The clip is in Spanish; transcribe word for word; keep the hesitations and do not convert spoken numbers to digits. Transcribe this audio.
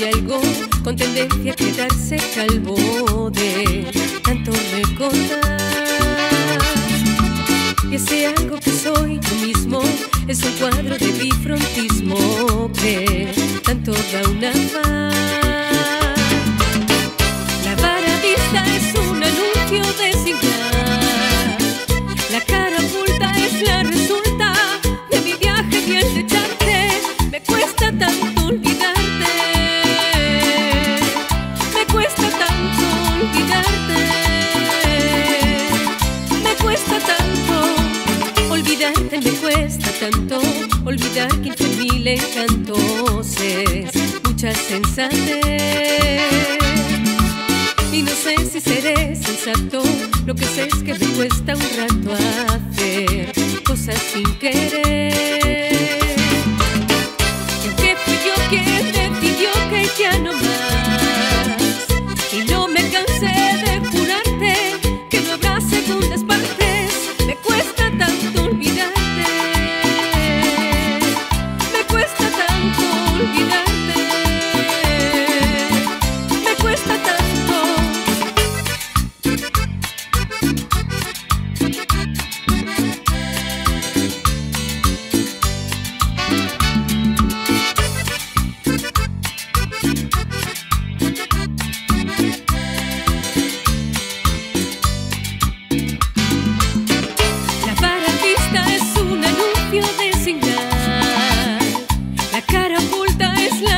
algo con tendencia a quedarse calvo de tanto recordar. Y ese algo que soy yo mismo es un cuadro de bifrontismo que tanto da una paz. La vara vista es un anuncio de señal, la cara oculta es la resulta de mi viaje bien de echarte. Me cuesta tanto olvidarte, me cuesta tanto olvidarte, me cuesta tanto olvidarte, me cuesta tanto olvidar quince mil encantos, es mucha sensatez. Y no sé si seré sensato, lo que sé es que me cuesta un rato hacer cosas sin querer. Y aunque fui yo quien decidió que ya no más, y no me cansé de jurarte que no habrá segundas partes, me cuesta tanto olvidarte, me cuesta tanto olvidarte, me cuesta tanto. De señal, la cara oculta es la